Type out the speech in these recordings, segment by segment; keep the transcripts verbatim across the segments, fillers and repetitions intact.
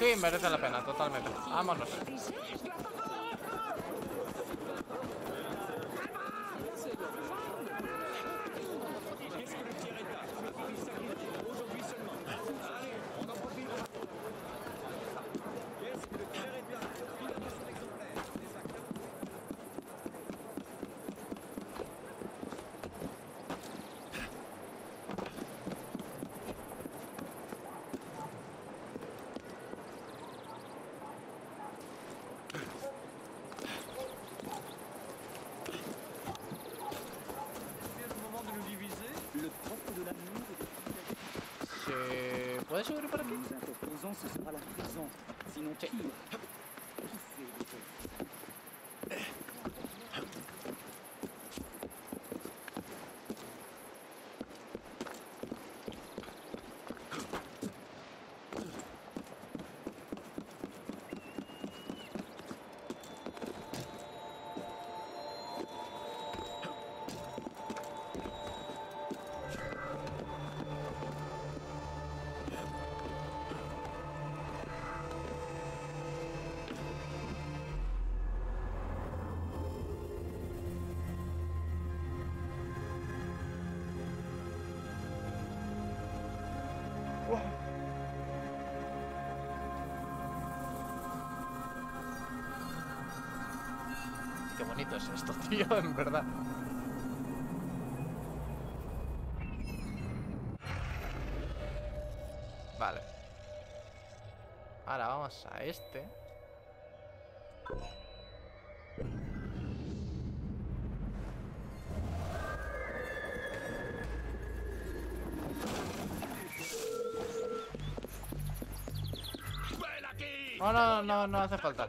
Sí, merece la pena, totalmente. Vámonos. ¿Se puede subir por aquí? Sí. Qué bonito es esto, tío, en verdad. Vale. Ahora vamos a este. No, no, no, no hace falta.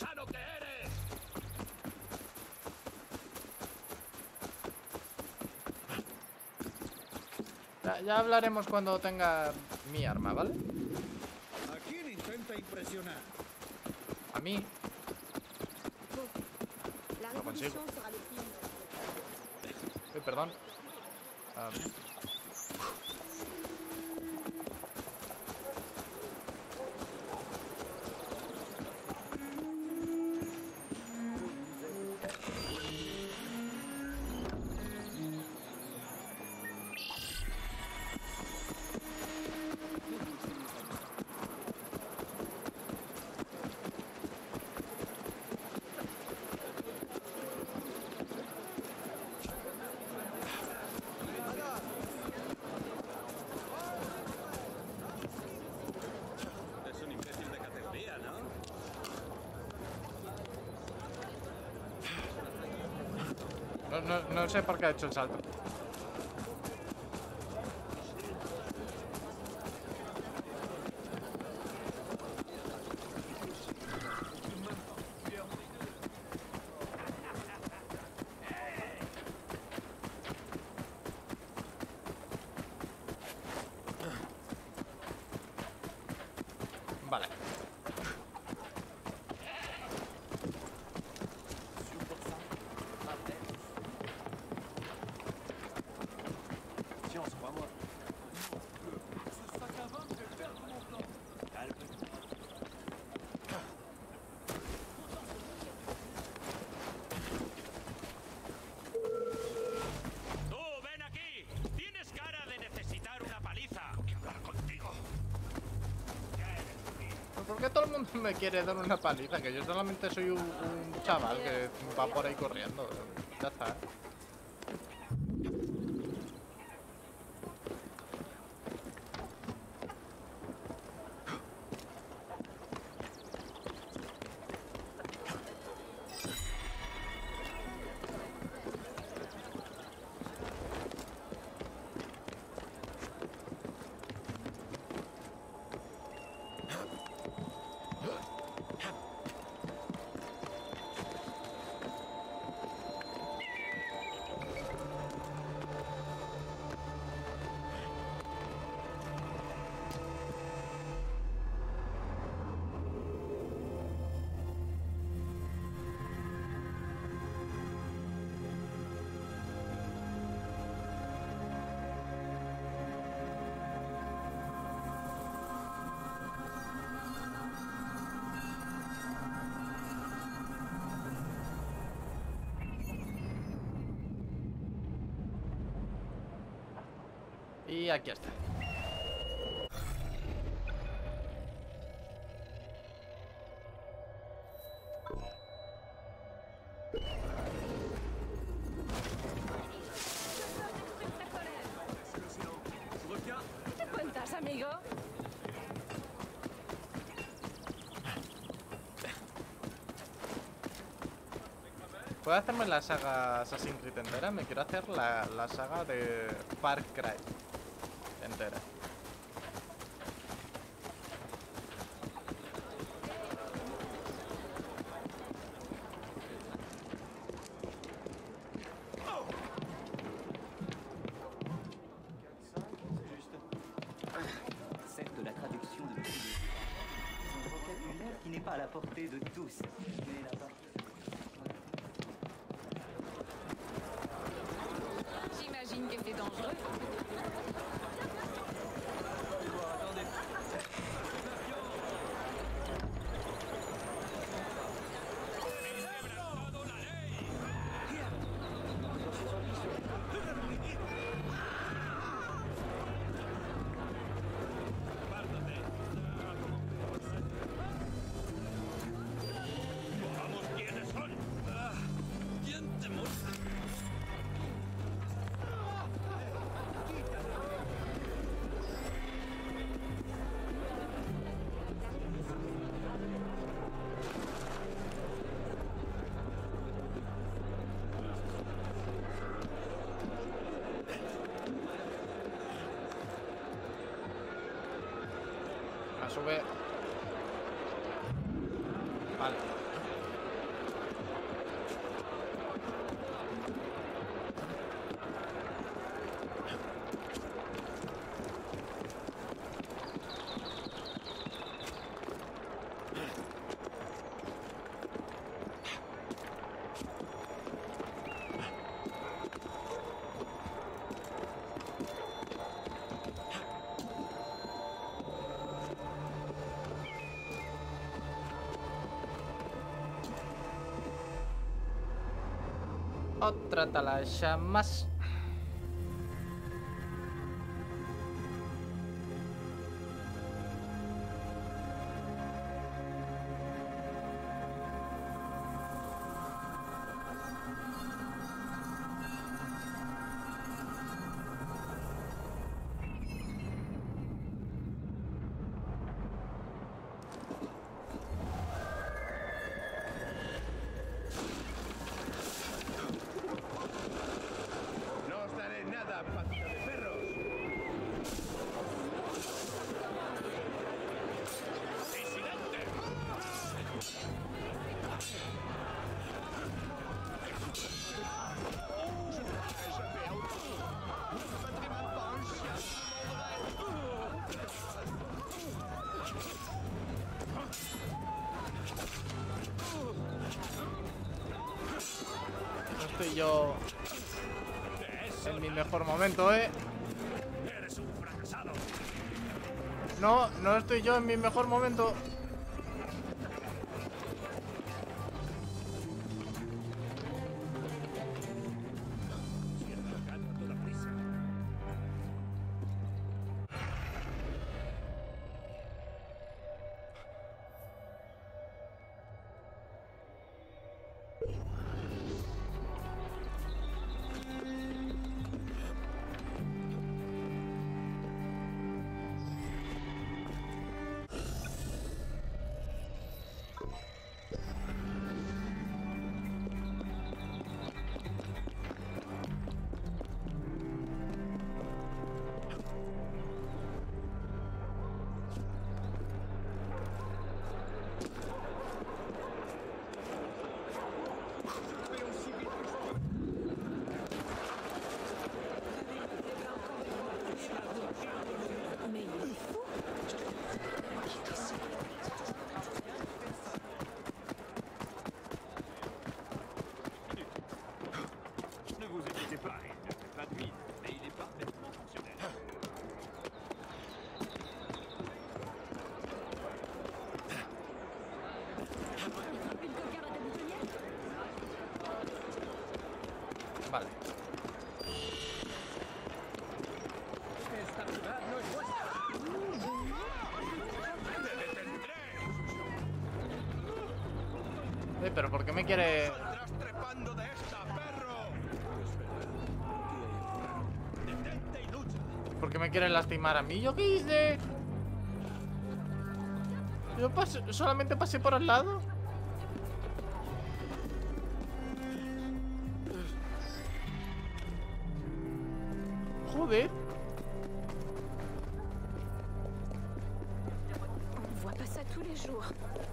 Ya, ya hablaremos cuando tenga mi arma, ¿vale? ¿A quién intenta impresionar? A mí. Lo consigo. Uy, perdón. Um. No, no, no sé por qué ha hecho el salto. Vale. ¿Por qué todo el mundo me quiere dar una paliza? Que yo solamente soy un, un chaval que va por ahí corriendo. Ya está. Y aquí está. ¿Qué te cuentas, amigo? ¿Puedo hacerme la saga Assassin's Creed entera? Me quiero hacer la, la saga de Far Cry entera. Certes, la traduction de tous les un vocabulaire qui n'est pas à la portée de tous. Mais là-bas. J'imagine que c'est dangereux. La sube. Vale. Otra atalaya más. No os daré nada, patita de perros. No estoy yo en mi mejor momento, eh. Eres un fracasado. No, no estoy yo en mi mejor momento. Gana a toda prisa. Mais il est fou. Ne vous inquiétez pas, il ne fait pas de mine, mais il est parfaitement fonctionnel. Une cocarde à ta boutonnière? Vale. Eh, pero ¿por qué me quiere...? ¡Saldrás trepando de esta, perro! ¡Detente y lucha! ¿Por qué me quiere lastimar a mí? ¿Yo qué hice? Yo pasé, solamente pasé por al lado. Joder. On voit pas ça tous les jours.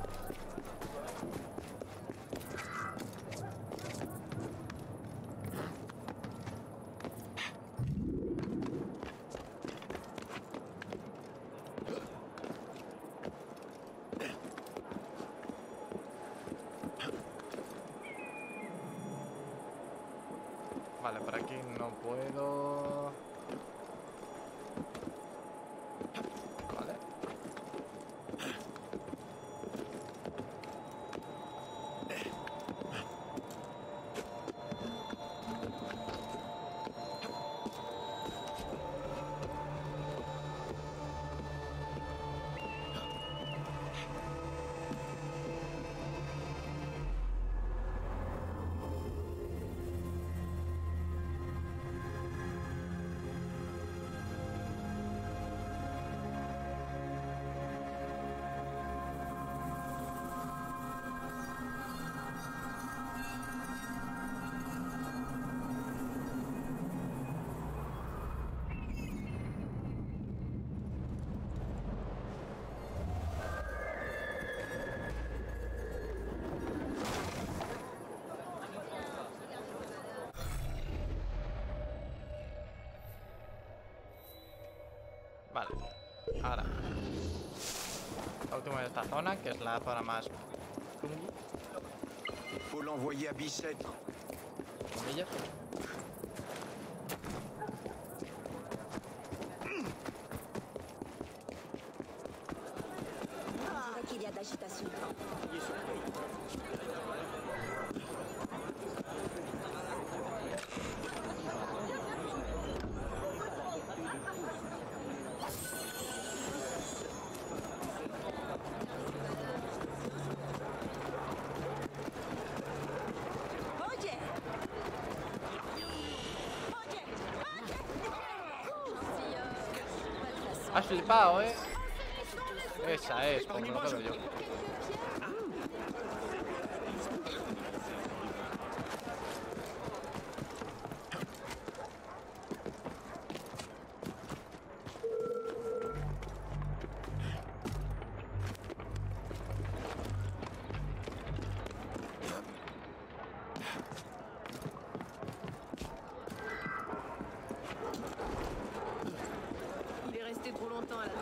Vale, por aquí no puedo. Vale. Vale. Ahora. La última de esta zona, que es la zona más... Faut l'envoyer à Bicêtre. comillas. On dirait qu'il y a de l'agitation. Oye. Oye. Has flipado, ¿eh? Esa es, por lo que veo yo. Il est resté trop longtemps à la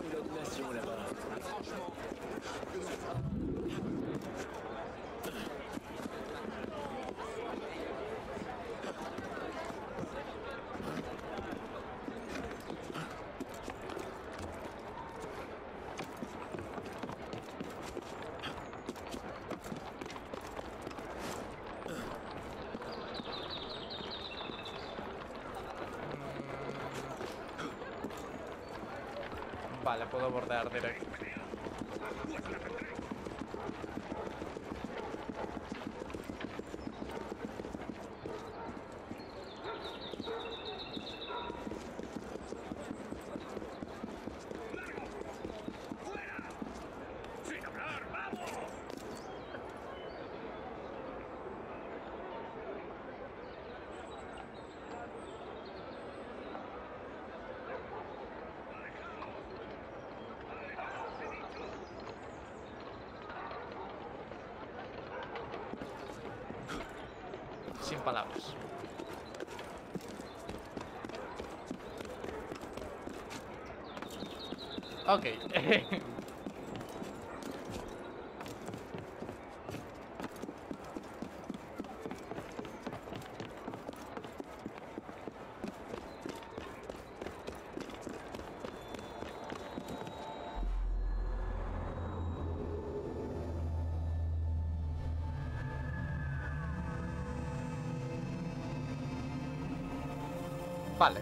Vale, puedo bordear directo. Sin palabras. Ok. Vale.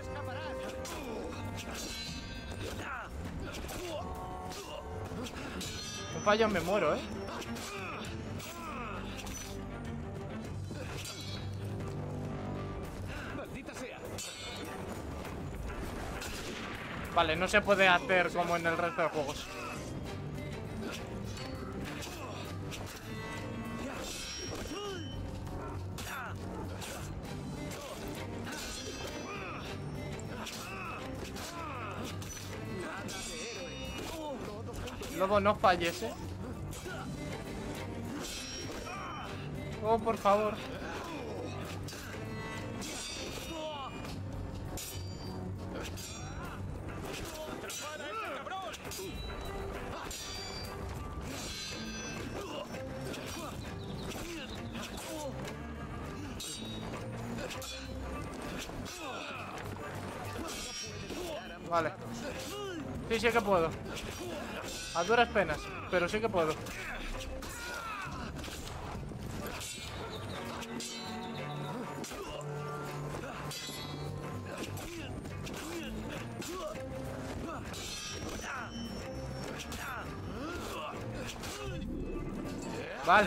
Un fallo me muero, ¿eh? ¡Maldita sea! Vale, no se puede hacer como en el resto de juegos. Lobo, no falles, ¿eh? Oh, por favor. Vale. Sí, sí que puedo. A duras penas, pero sí que puedo. Vale.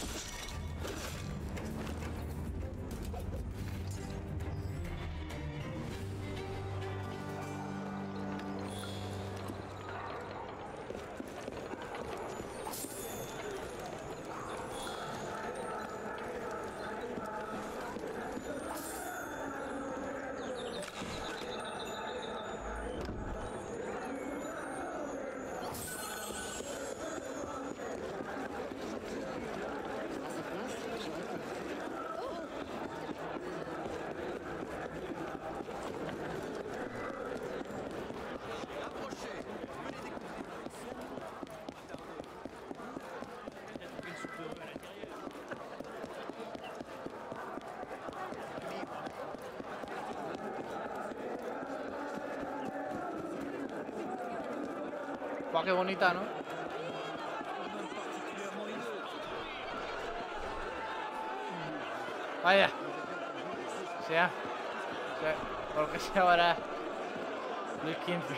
Buah, qué bonita, ¿no? Vaya. Sea. sea porque sea ahora mil quince.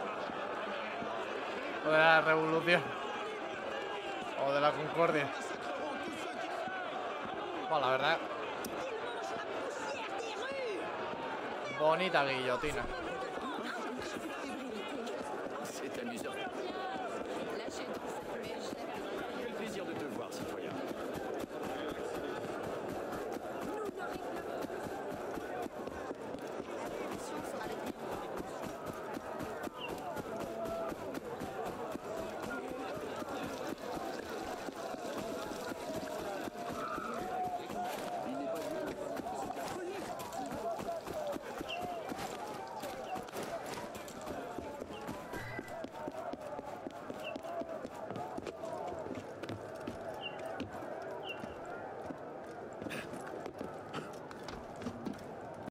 O de la revolución. O de la concordia. Bueno, la verdad. Bonita guillotina.